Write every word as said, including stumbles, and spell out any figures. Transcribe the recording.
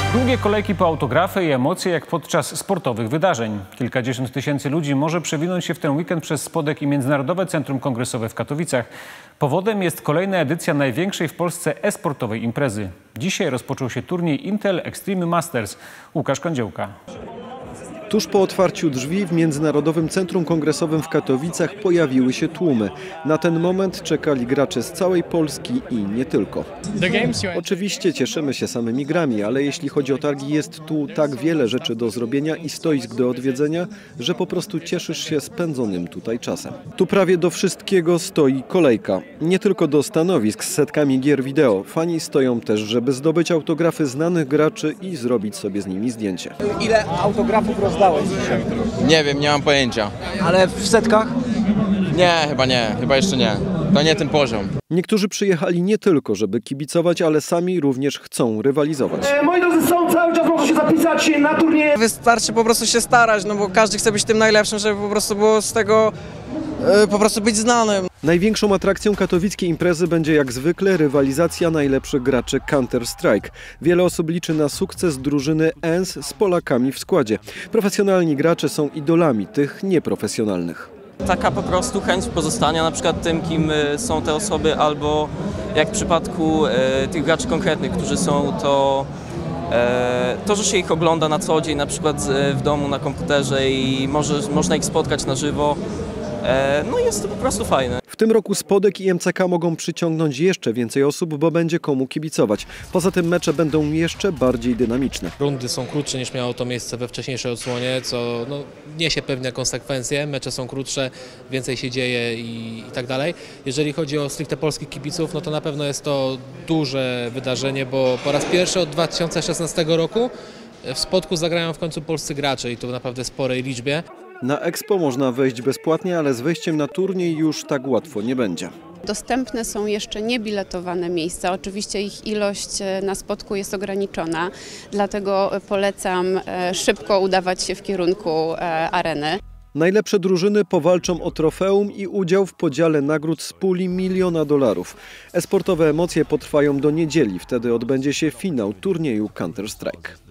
Długie kolejki po autografy i emocje jak podczas sportowych wydarzeń. Kilkadziesiąt tysięcy ludzi może przewinąć się w ten weekend przez Spodek i Międzynarodowe Centrum Kongresowe w Katowicach. Powodem jest kolejna edycja największej w Polsce e-sportowej imprezy. Dzisiaj rozpoczął się turniej Intel Extreme Masters. Łukasz Kądziołka. Tuż po otwarciu drzwi w Międzynarodowym Centrum Kongresowym w Katowicach pojawiły się tłumy. Na ten moment czekali gracze z całej Polski i nie tylko. Oczywiście cieszymy się samymi grami, ale jeśli chodzi o targi, jest tu tak wiele rzeczy do zrobienia i stoisk do odwiedzenia, że po prostu cieszysz się spędzonym tutaj czasem. Tu prawie do wszystkiego stoi kolejka. Nie tylko do stanowisk z setkami gier wideo. Fani stoją też, żeby zdobyć autografy znanych graczy i zrobić sobie z nimi zdjęcie. Ile autografów rozdałeś dzisiaj? Nie wiem, nie mam pojęcia. Ale w setkach? Nie, chyba nie, chyba jeszcze nie. To nie ten poziom. Niektórzy przyjechali nie tylko, żeby kibicować, ale sami również chcą rywalizować. E, moi drodzy, są cały czas mogą się zapisać na turnieje. Wystarczy po prostu się starać, no bo każdy chce być tym najlepszym, żeby po prostu było z tego e, po prostu być znanym. Największą atrakcją katowickiej imprezy będzie jak zwykle rywalizacja najlepszych graczy Counter-Strike. Wiele osób liczy na sukces drużyny E N S z Polakami w składzie. Profesjonalni gracze są idolami tych nieprofesjonalnych. Taka po prostu chęć pozostania na przykład tym, kim są te osoby, albo jak w przypadku e, tych graczy konkretnych, którzy są, to e, to, że się ich ogląda na co dzień, na przykład w domu, na komputerze i może, można ich spotkać na żywo. No jest to po prostu fajne. W tym roku Spodek i M C K mogą przyciągnąć jeszcze więcej osób, bo będzie komu kibicować. Poza tym mecze będą jeszcze bardziej dynamiczne. Rundy są krótsze niż miało to miejsce we wcześniejszej odsłonie, co no, niesie pewne konsekwencje. Mecze są krótsze, więcej się dzieje i, i tak dalej. Jeżeli chodzi o stricte polskich kibiców, no to na pewno jest to duże wydarzenie, bo po raz pierwszy od dwa tysiące szesnastego roku w Spodku zagrają w końcu polscy gracze i to w naprawdę sporej liczbie. Na Expo można wejść bezpłatnie, ale z wejściem na turniej już tak łatwo nie będzie. Dostępne są jeszcze niebiletowane miejsca. Oczywiście ich ilość na Spodku jest ograniczona, dlatego polecam szybko udawać się w kierunku areny. Najlepsze drużyny powalczą o trofeum i udział w podziale nagród z puli miliona dolarów. E-sportowe emocje potrwają do niedzieli, wtedy odbędzie się finał turnieju Counter-Strike.